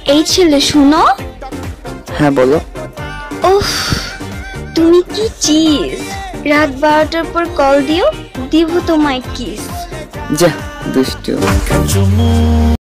এই ছেলে শুনো। হ্যাঁ বলো। উফ, তুমি কি চিজ। রাত 12টার পর কল দিও, দিব তোমায় কিস। যা দুষ্টু।